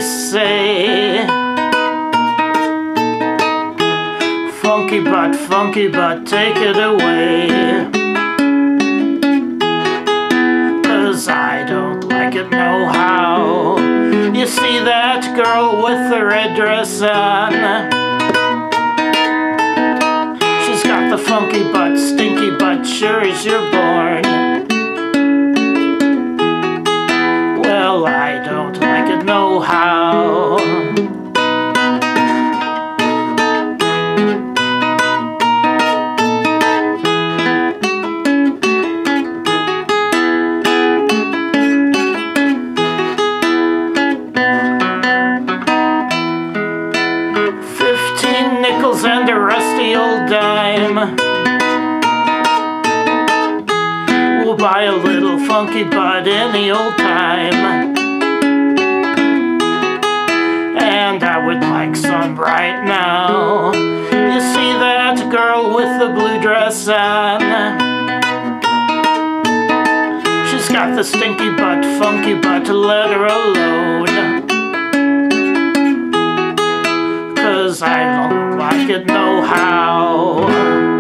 say, funky butt, take it away. 'Cause I don't like it no how. You see that girl with the red dress on? She's got the funky butt, stinky butt, sure as you're born. Well, I don't like it no how. 15 nickels and a rusty old dime. We'll buy a little funky butt any old time. And I would like some right now. You see that girl with the blue dress on? She's got the stinky butt, funky butt, let her alone. 'Cause I don't like it no how.